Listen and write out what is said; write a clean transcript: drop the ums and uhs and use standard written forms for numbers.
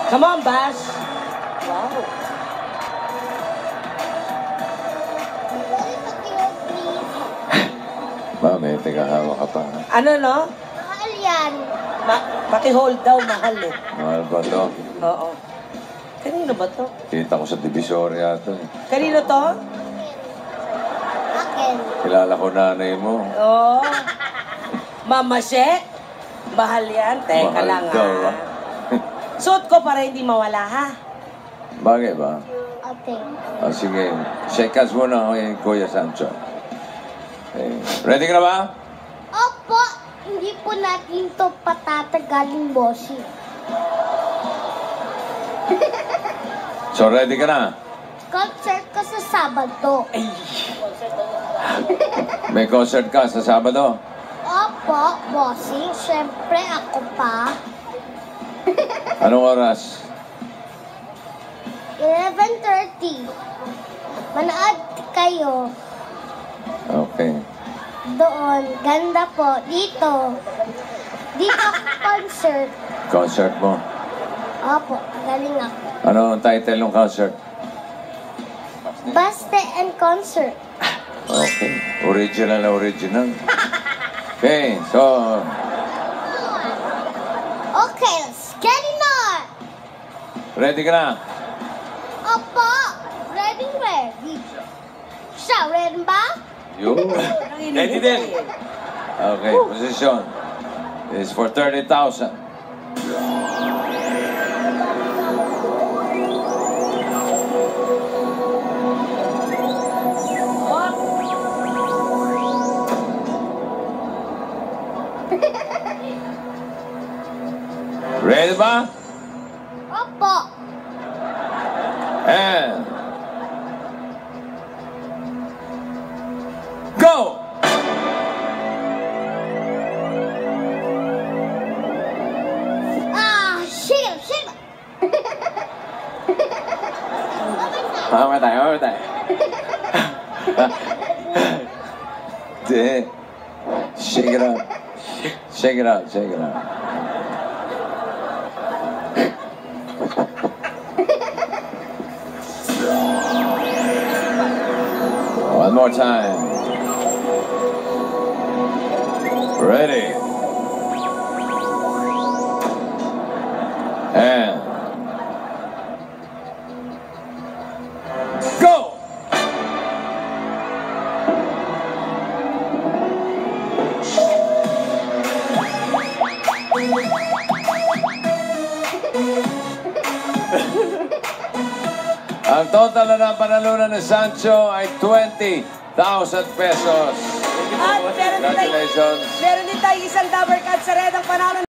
Come on, Bash. Wow. Mami, teka, hawak ka pa. Ano, no? Mahal yan. Paki-hold daw, mahal eh. Mahal ba to? Oo. Kanino ba to? Kita ko sa Divisoria to. Kanino to? Akin. Kilala ko nanay mo. Oo. Mama She? Mahal yan. Teka Mahal lang, daw, ha? Suot ko para hindi mawala, ha? Bagay ba? Ate. Sige, shake hands muna kay Kuya Sancho. Okay. Ready ka na ba? Opo, hindi po natin to patatagalin, bossy. So, ready ka na? Concert ko sa Sabado. Ay. May concert ka sa Sabado? Opo, bossy. Siyempre, ako pa. Anong oras? 11:30. Manood kayo. Okay. Doon. Ganda po. Dito. Dito concert. Concert mo. Opo, galing ako. Ano ang title ng concert? Baste and concert. Okay. Original na original. Okay, so... Okay, let's get it on. Ready ka na? Opo, ready. Siya, ready ba? You? Ready din. Okay, position. This is for 30,000. Ready ba? Opo. And... Go! Ah, shit. Mamatay. Shake it up. Shake it up. One more time. Ready. And go! Ang total na panalunan ni Sancho ay 20,000 pesos. At meron din Congratulations. tayo isang Dabber Cat sa red ang panalo.